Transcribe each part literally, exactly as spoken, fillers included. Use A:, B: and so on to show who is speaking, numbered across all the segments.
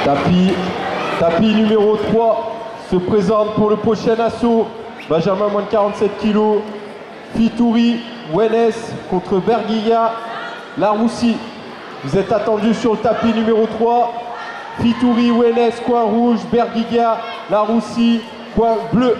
A: Tapis, tapis numéro trois se présente pour le prochain assaut. Benjamin moins de quarante-sept kilos. Fitouri, Wennes contre Berguilla, Laroussi. Vous êtes attendus sur le tapis numéro trois. Fitouri, Wennes, coin rouge, Berguilla, Laroussi, coin bleu.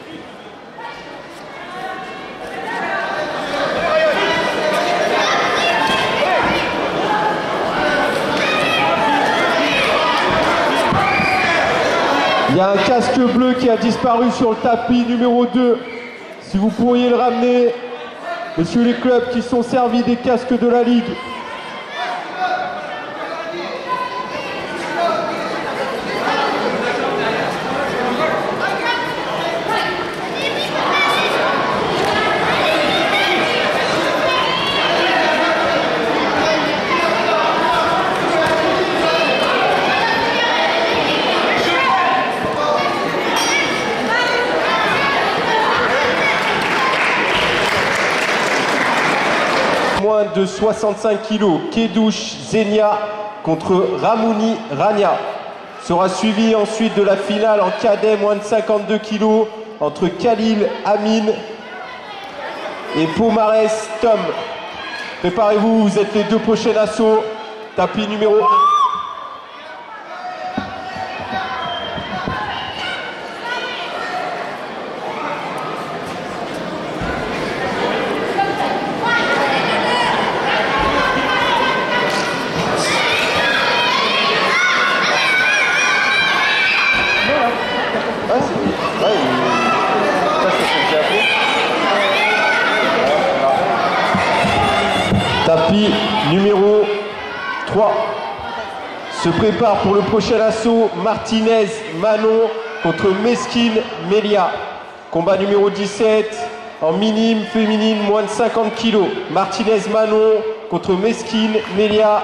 A: Il y a un casque bleu qui a disparu sur le tapis numéro deux. Si vous pourriez le ramener, messieurs les clubs qui sont servis des casques de la Ligue. Moins de soixante-cinq kilos, Kedouche Zenia contre Ramouni Rania. Sera suivi ensuite de la finale en cadet moins de cinquante-deux kilos entre Khalil Amin et Pomarès Tom. Préparez-vous, vous êtes les deux prochains assauts. Tapis numéro un. Tapis numéro trois se prépare pour le prochain assaut. Martinez Manon contre Mesquine Melia. Combat numéro dix-sept en minime féminine moins de cinquante kilos. Martinez Manon contre Mesquine Melia.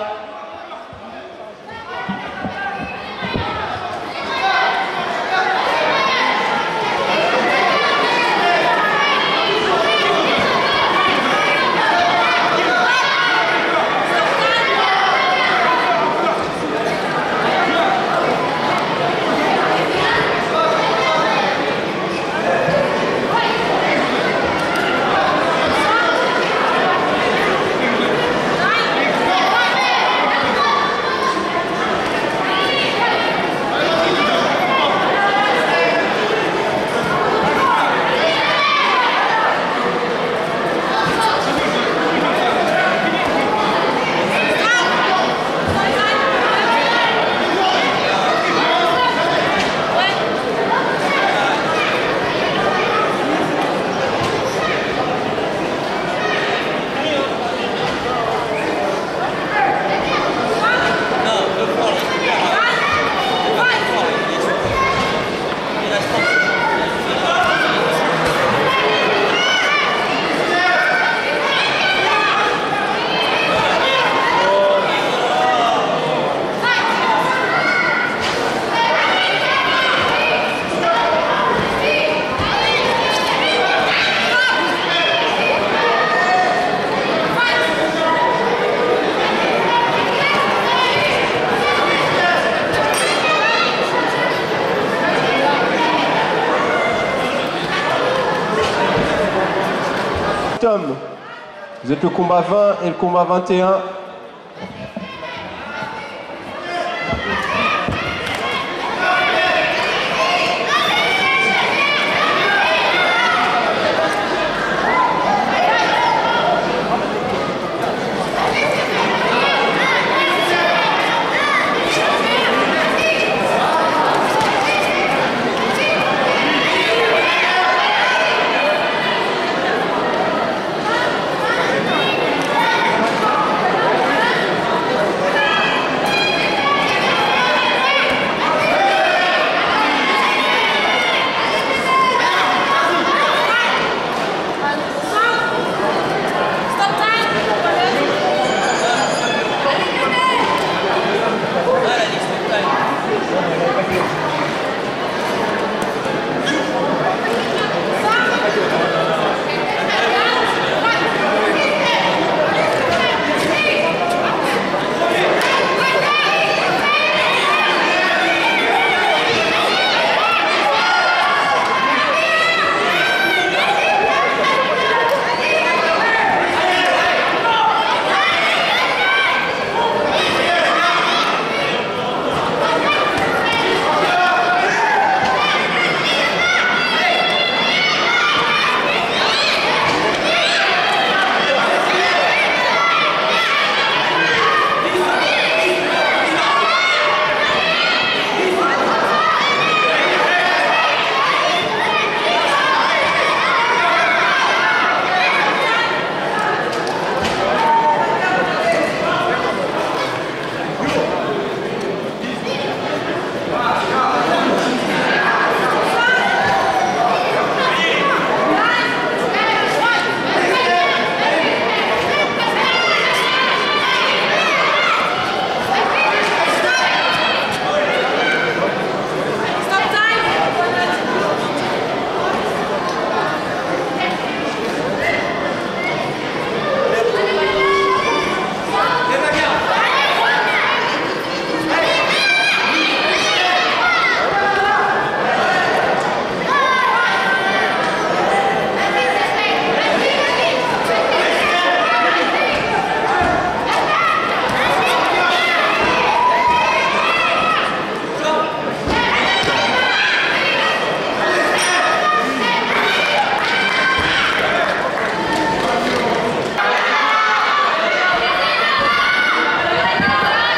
A: Tom, vous êtes le combat vingt et le combat vingt et un.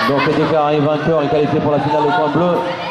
B: Donc est déclaré vainqueur et qualifié pour la finale au point bleu.